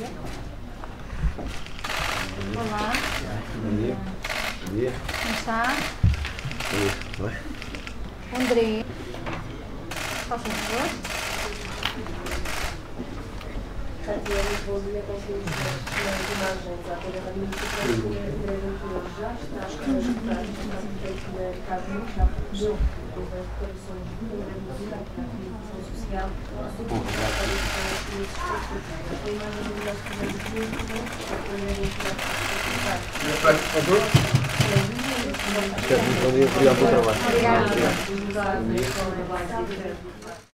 Olá. Bom dia. Bom dia. Como está? Bom dia. André. Faça favor. Aqui é Lisboa, conseguimos as imagens à beira da municipal e a Ventura já está a executar na casa, já perdeu as declarações de vulnerabilidade para a comunicação social, a imagem do nosso presidente Bom dia, obrigado pelo trabalho. Obrigada.